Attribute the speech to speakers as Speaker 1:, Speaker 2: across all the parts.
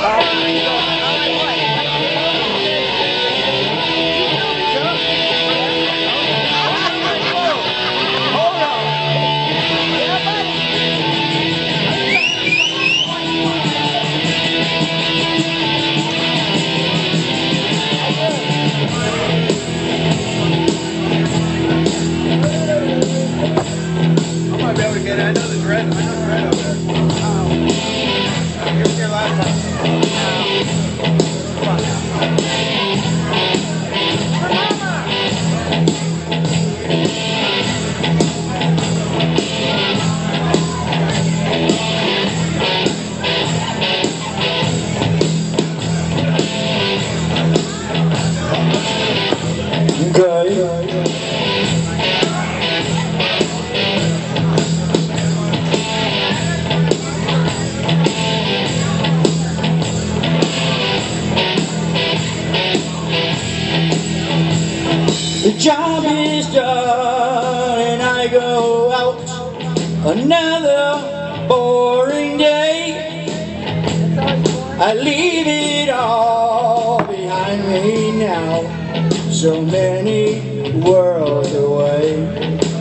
Speaker 1: The job is done and I go out another boring day. I leave it all behind me now, so many worlds away.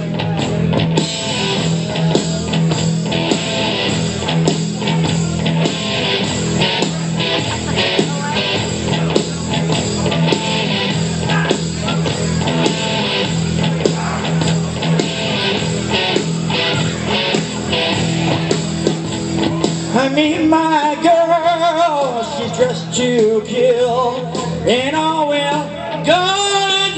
Speaker 1: I meet my girl, she's dressed to kill, and all we're gonna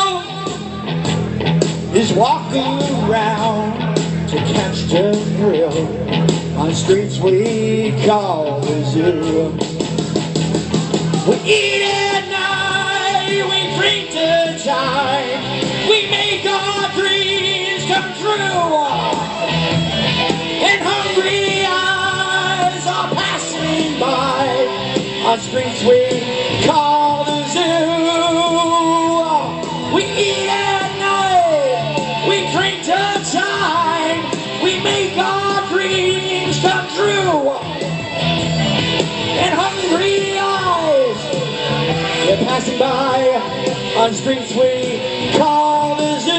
Speaker 1: do is walk around to catch the thrill on streets we call the zoo. We eat at night, we drink to time, we make our dreams come true, and hungry eyes are passing by on streets we call the zoo. We eat at night, we drink to time, we make our dreams come true, and hungry eyes are passing by on streets we call the zoo.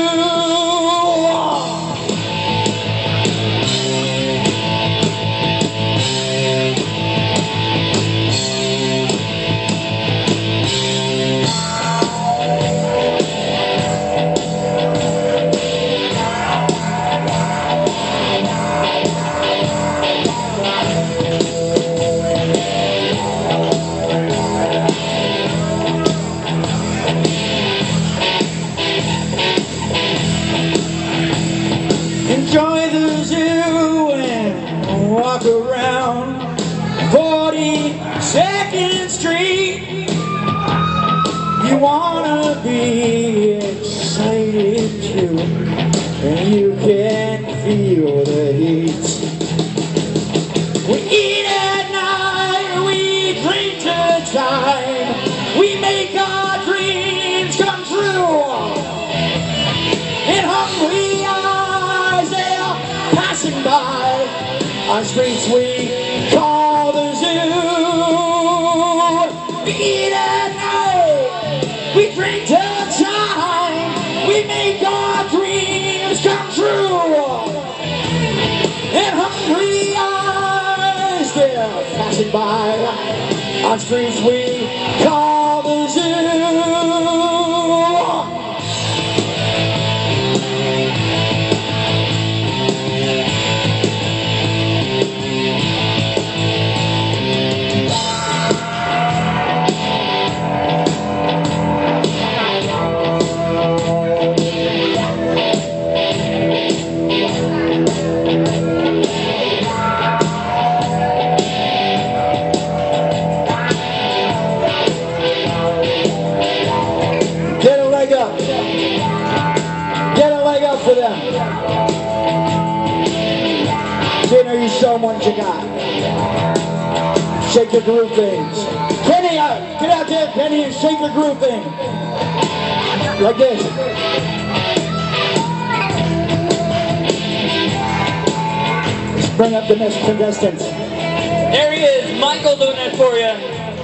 Speaker 1: Enjoy the zoo and walk around 42nd Street. You wanna be excited too, and you can feel the heat. We eat at night, we drink to time, we make our dreams come true, and hungry eyes they're passing by on streets we call the zoo. We eat at night, we drink to time, we make our dreams come true, and hungry eyes they're passing by on streets we call the zoo. Get a leg up. Get a leg up for them. Dinner, you show them what you got. Shake your groove things. Kenny, get out there, Kenny, and shake your groove thing. Like this. Let's bring up the next contestant.
Speaker 2: There he is, Michael doing that for you.